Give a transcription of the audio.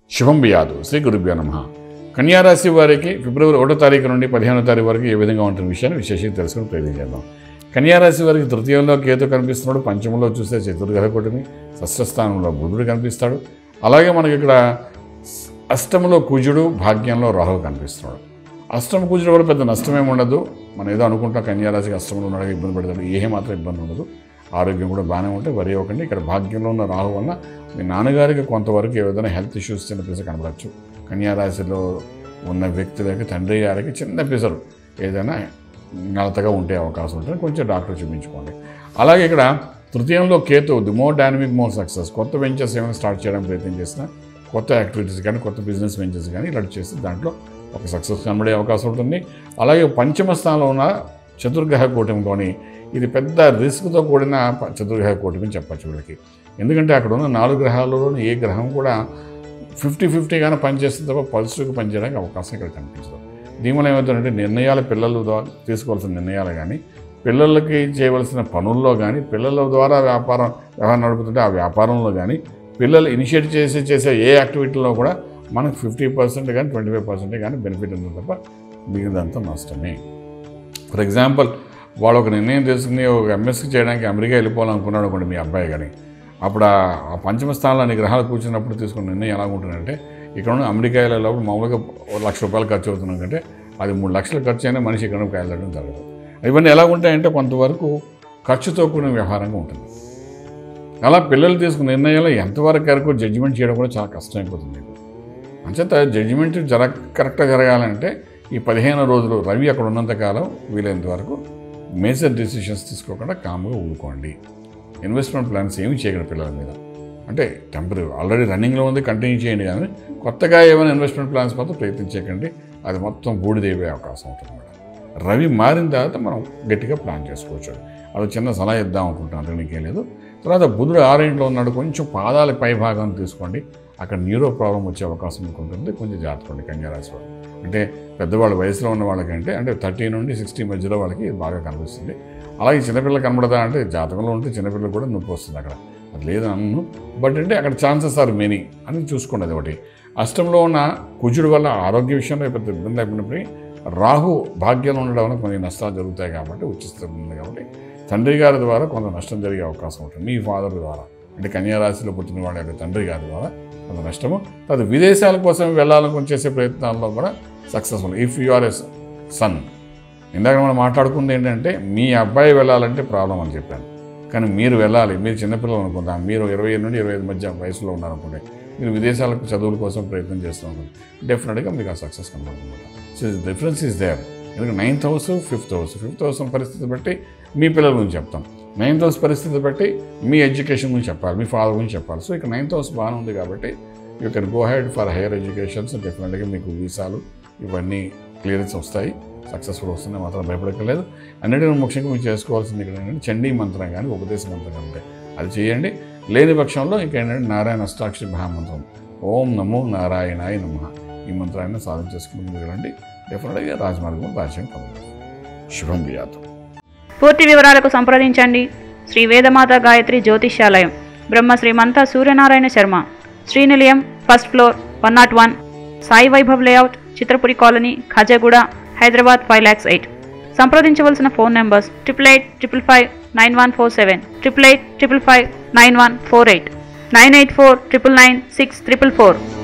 శుభం బియాదు శ్రీ గురుభ్యో నమః. కన్యా రాశి వారికి ఫిబ్రవరి 1వ తారీఖు నుండి 15వ తారీఖు వరకు ఏ విధంగా ఉంటున్న విషయాన్ని విశేషంగా తెలుసుకుని ప్రయత్నం చేద్దాం. కన్యా రాశి వారికి తృతీయంలో కేతు కనిపిస్తున్నాడు, పంచమంలో చూస్తే చతుర్గ్రహ కూటమి, షష్ఠస్థానంలో బుధుడు కనిపిస్తాడు. అలాగే మనకి ఇక్కడ అష్టమంలో కుజుడు, భాగ్యంలో రాహువు కనిపిస్తున్నాడు. అష్టమ కుజుడు కూడా పెద్ద నష్టమేమి ఉండదు. మనం ఏదో అనుకుంటాం కన్యా రాశికి అష్టమంలో ఉన్నాడు ఇబ్బంది పడతాడు, మాత్రం ఇబ్బంది ఉండదు. ఆరోగ్యం కూడా బాగానే ఉంటే వరి అవ్వకండి. ఇక్కడ భాగ్యంలో ఉన్న రాహు వల్ల మీ నాన్నగారికి కొంతవరకు ఏదైనా హెల్త్ ఇష్యూస్ చిన్న పిసరు కనబడచ్చు. కన్యా రాశిలో ఉన్న వ్యక్తులకి తండ్రి గారికి చిన్న పిసరు ఏదైనా నలతగా ఉండే అవకాశం ఉంటుంది, కొంచెం డాక్టర్ చూపించుకోండి. అలాగే ఇక్కడ తృతీయంలో కేతు, the more dynamic more success. కొత్త వెంచర్స్ ఏమైనా స్టార్ట్ చేయడానికి ప్రయత్నం చేసినా, కొత్త యాక్టివిటీస్ కానీ కొత్త బిజినెస్ వెంచర్స్ కానీ ఇలాంటి చేస్తే దాంట్లో ఒక సక్సెస్ కనబడే అవకాశం ఉంటుంది. అలాగే పంచమ స్థానంలో ఉన్న చతుర్గ్రహ కూటమితోని ఇది పెద్ద రిస్క్తో కూడిన చతుర్గ్రహ కూటమి చెప్పచ్చు వీళ్ళకి. ఎందుకంటే అక్కడ ఉన్న 4 గ్రహాలలోనూ ఏ గ్రహం కూడా 50-50 కానీ పనిచేస్తుంది తప్ప పాజిటివ్గా పనిచేయడానికి అవకాశం ఇక్కడ కనిపించదు. దీనివల్ల ఏమవుతుందంటే నిర్ణయాలు పిల్లల ద్వారా తీసుకోవాల్సిన నిర్ణయాలు కానీ, పిల్లలకి చేయవలసిన పనుల్లో కానీ, పిల్లల ద్వారా వ్యవహారం నడుపుతుంటే ఆ వ్యాపారంలో కానీ, పిల్లలు ఇనిషియేట్ చేసే ఏ యాక్టివిటీలో కూడా మనకు 50% కానీ 25% కానీ బెనిఫిట్ ఉంది తప్ప మిగిలినంతా నష్టమే. ఫర్ ఎగ్జాంపుల్, వాడు ఒక నిర్ణయం తీసుకుని ఒక ఎంఎస్సీ చేయడానికి అమెరికా వెళ్ళిపోవాలనుకున్నాడు అనుకోండి మీ అబ్బాయి కానీ, అప్పుడు ఆ పంచమ స్థానంలో అన్ని గ్రహాలు కూర్చున్నప్పుడు తీసుకున్న నిర్ణయం ఎలా ఉంటుందంటే, ఇక్కడ ఉన్న అమెరికా వెళ్ళేటప్పుడు మామూలుగా ₹1,00,000 ఖర్చు అవుతున్నాం కంటే అది 3 లక్షలు ఖర్చు అయినా మనిషి ఇక్కడ వెళ్ళడం జరగదు. ఇవన్నీ ఎలా ఉంటాయంటే కొంతవరకు ఖర్చుతో కూడిన వ్యవహారంగా ఉంటుంది. అలా పిల్లలు తీసుకున్న నిర్ణయాలు ఎంతవరకు జడ్జిమెంట్ చేయడం కూడా చాలా కష్టమైపోతుంది. అంచేత జడ్జిమెంట్ కరెక్ట్గా జరగాలంటే ఈ 15 రోజులు రవి అక్కడ ఉన్నంతకాలం వీలైనంత వరకు మేజర్ డెసిషన్స్ తీసుకోకుండా కామ్గా ఊరుకోండి. ఇన్వెస్ట్మెంట్ ప్లాన్స్ ఏమి చేయగలరు పిల్లల మీద, అంటే టెంపరీ ఆల్రెడీ రన్నింగ్లో ఉంది కంటిన్యూ చేయండి, కానీ కొత్తగా ఏమైనా ఇన్వెస్ట్మెంట్ ప్లాన్స్ మాత్రం ప్రయత్నించకండి. అది మొత్తం బూడిదైపోయే అవకాశం ఉంటుంది మేడం. రవి మారిన తర్వాత మనం గట్టిగా ప్లాన్ చేసుకోవచ్చు. అది చిన్న సలహా ఇద్దాం అనుకుంటున్నాను, రన్నింగ్ లేదు. తర్వాత బుధుడు 6వ ఇంట్లో ఉన్నాడు, కొంచెం పాదాల పై భాగాన్ని తీసుకోండి, అక్కడ న్యూరో ప్రాబ్లం వచ్చే అవకాశం ఉంటుంది. కొంచెం జాగ్రత్త కన్యా రాశి వాళ్ళు. అంటే పెద్దవాళ్ళ వయసులో ఉన్న వాళ్ళకంటే అంటే 30 నుండి 60 మధ్యలో వాళ్ళకి బాగా కనిపిస్తుంది. అలాగే చిన్నపిల్లలు కనబడదా అంటే జాతకంలో ఉంటే చిన్నపిల్లలు కూడా నొప్పి వస్తుంది అక్కడ, అది లేదు అన్ను. బట్ అంటే అక్కడ ఛాన్సెస్ ఆర్ మెనీ అని చూసుకోండి. అది ఒకటి. అష్టంలో ఉన్న కుజుడు వల్ల ఆరోగ్య విషయంలో పెద్ద ఇబ్బంది అయిపోయినప్పటికీ రాహు భాగ్యంలో ఉండడం వల్ల కొన్ని నష్టాలు జరుగుతాయి కాబట్టి ఉచిస్తుంది. కాబట్టి తండ్రి గారి ద్వారా కొంత నష్టం జరిగే అవకాశం ఉంటుంది. మీ ఫాదర్ ద్వారా అంటే కన్యా రాశిలో పుట్టిన వాళ్ళ యొక్క తండ్రి గారి ద్వారా కొంత నష్టము. తర్వాత విదేశాల కోసం వెళ్ళాలని చేసే ప్రయత్నాల్లో కూడా successful. If you are a sun, ఇందాక మనం మాట్లాడుకుంది ఏంటంటే మీ అబ్బాయి వెళ్ళాలంటే ప్రాబ్లం అని చెప్పాను, కానీ మీరు వెళ్ళాలి. మీరు చిన్నపిల్లలు అనుకుంటాం, మీరు 20 నుండి 25 మధ్య వయసులో ఉన్నారనుకుంటే, మీరు విదేశాలకు చదువుల కోసం ప్రయత్నం చేస్తూ అనుకుంటే డెఫినెట్గా మీకు ఆ సక్సెస్ కనబడుతుంది. So difference is there. ఎందుకంటే 9th house, 5th house పరిస్థితి బట్టి మీ పిల్లల గురించి చెప్తాం, 9th house పరిస్థితి బట్టి మీ ఎడ్యుకేషన్ గురించి చెప్పాలి, మీ ఫాదర్ గురించి చెప్పాలి. సో ఇక్కడ 9th house బాగానే ఉంది కాబట్టి you can go head for higher educations. డెఫినెట్గా మీకు వీసాలు ఇవన్నీ క్లియరెన్స్ వస్తాయి, సక్సెస్ఫుల్ వస్తుంది, మాత్రం భయపడక్కర్లేదు. అన్నిటికీ ముఖ్యంగా మీరు చేసుకోవాల్సింది ఇక్కడ ఏంటంటే చండీ మంత్రం కానీ ఉపదేశ మంత్రం కానీ ఉంటాయి, అది చేయండి. లేని పక్షంలో ఇంకేంటంటే నారాయణ అష్టాక్షరి మహామంత్రం ఓం నమో నారాయణాయ నమః ఈ మంత్రాన్ని సాధన చేసుకుని ముందుకెళ్ళండి. డెఫినెట్గా రాజమార్గం రాజ్యం పొందండి. శుభం బియాతు. పూర్తి వివరాలకు సంప్రదించండి శ్రీ వేదమాత గాయత్రి జ్యోతిషాలయం, బ్రహ్మ శ్రీ మంతా సూర్యనారాయణ శర్మ, శ్రీ నిలయం, 1st floor, 101, Sai Vaibhav layout, Chitrapuri colony, Khajaguda, Hyderabad 5,08,000. సంప్రదించవలసిన ఫోన్ నెంబర్స్ 8885559147, 8855559148, 984999644.